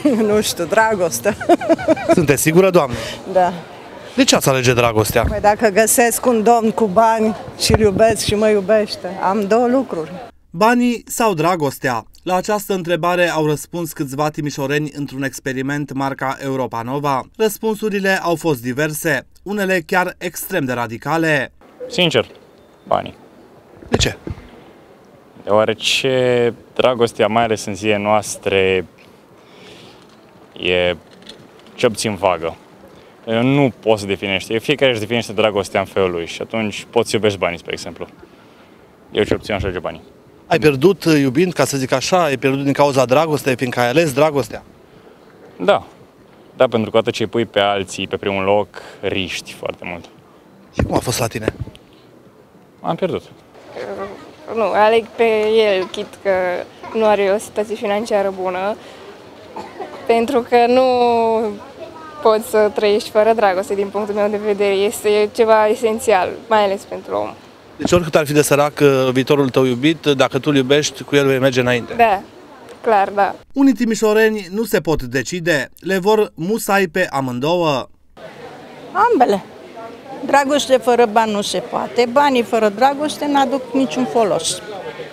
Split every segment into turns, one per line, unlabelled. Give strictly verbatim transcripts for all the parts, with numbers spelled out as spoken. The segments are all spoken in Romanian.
Nu știu, dragostea.
Sunteți sigură, doamnă?
Da.
De ce ați alege dragostea?
Păi dacă găsesc un domn cu bani și îl iubesc și mă iubește, am două lucruri.
Banii sau dragostea? La această întrebare au răspuns câțiva timișoreni într-un experiment marca Europa Nova. Răspunsurile au fost diverse, unele chiar extrem de radicale.
Sincer, banii.
De ce?
Deoarece dragostea, mai ales în zilele noastre, e ce obțin vagă. Nu poți să definești. Fiecare își definește dragostea în felul lui și atunci poți să iubești banii, spre exemplu. Eu ce obțin așa de banii.
Ai pierdut iubind, ca să zic așa, ai pierdut din cauza dragostei, fiindcă ai ales dragostea?
Da. Da, pentru că atât ce îi pui pe alții pe primul loc, riști foarte mult.
Și cum a fost la tine?
Am pierdut.
Nu, aleg pe el, chit că nu are o situație financiară bună, pentru că nu poți să trăiești fără dragoste, din punctul meu de vedere. Este ceva esențial, mai ales pentru om.
Deci oricât ar fi de sărac viitorul tău iubit, dacă tu îl iubești, cu el vei merge înainte.
Da, clar, da.
Unii timișoreni nu se pot decide, le vor musai pe amândouă.
Ambele. Dragoste fără bani nu se poate, banii fără dragoste n-aduc niciun folos.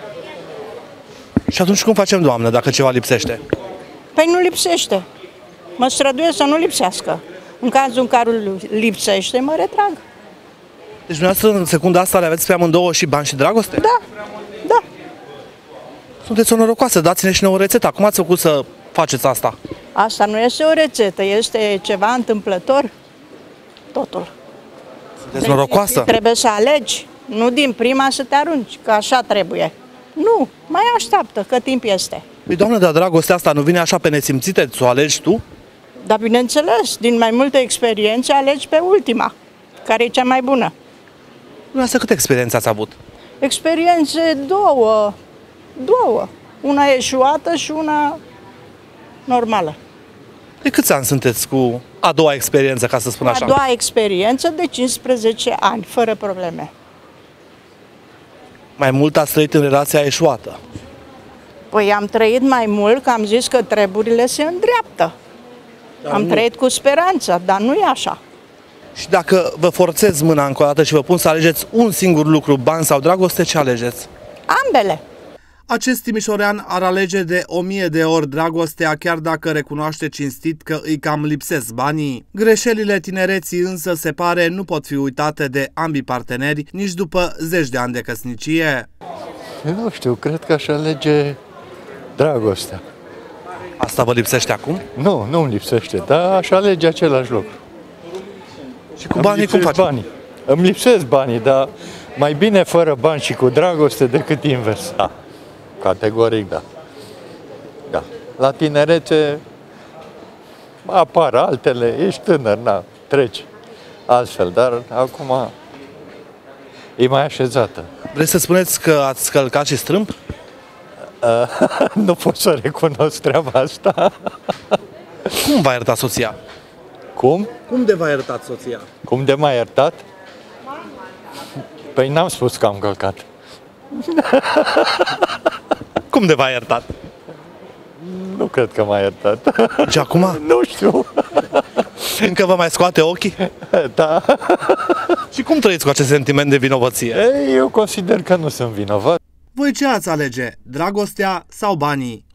Și atunci cum facem, doamnă, dacă ceva lipsește?
Păi nu lipsește. Mă străduiesc să nu lipsească. În cazul în care lipsește, mă retrag.
Deci dumneavoastră în secunda asta le aveți pe amândouă și bani și dragoste?
Da, da.
Sunteți o norocoasă, dați-ne și nouă rețeta. Cum ați făcut să faceți asta?
Asta nu este o rețetă, este ceva întâmplător, totul.
Sunteți deci norocoasă?
Trebuie să alegi, nu din prima să te arunci, că așa trebuie. Nu, mai așteaptă, că timp este.
Păi, doamnă, dar dragostea asta nu vine așa pe nesimțite, ți-o alegi tu?
Dar bineînțeles, din mai multe experiențe alegi pe ultima, care e cea mai bună.
Dumneavoastră câte experiențe ați avut?
Experiențe două, două. Una eșuată și una normală.
De câți ani sunteți cu a doua experiență, ca să spun așa?
A doua experiență de cincisprezece ani, fără probleme.
Mai mult ați trăit în relația eșuată.
Păi am trăit mai mult, că am zis că treburile se îndreaptă. Dar am nu. trăit cu speranță, dar nu e așa.
Și dacă vă forțez mâna încă o dată și vă pun să alegeți un singur lucru, bani sau dragoste, ce alegeți?
Ambele.
Acest timișorean ar alege de o mie de ori dragostea, chiar dacă recunoaște cinstit că îi cam lipsesc banii. Greșelile tinereții însă, se pare, nu pot fi uitate de ambii parteneri, nici după zeci de ani de căsnicie.
Eu nu știu, cred că aș alege dragostea.
Asta vă lipsește acum?
Nu, nu îmi lipsește, dar aș alege același lucru.
Și cu banii cum faci?
Banii. Îmi lipsesc banii, dar mai bine fără bani și cu dragoste decât invers. Da. Categoric, da. Da. La tinerețe apar altele, ești tânăr, na, treci altfel, dar acum e mai așezată.
Vreți să spuneți că ați călcat și strâmb?
Uh, nu pot să recunosc treaba asta.
Cum v-a iertat soția?
Cum?
Cum de v-a iertat soția?
Cum de m-a iertat? Păi n-am spus că am călcat.
Cum de v-a iertat?
Nu cred că m-a iertat.
Și acum?
Nu știu.
Încă vă mai scoate ochii?
Da.
Și cum trăiți cu acest sentiment de vinovăție?
Ei, eu consider că nu sunt vinovat.
Voi ce ați alege? Dragostea sau banii?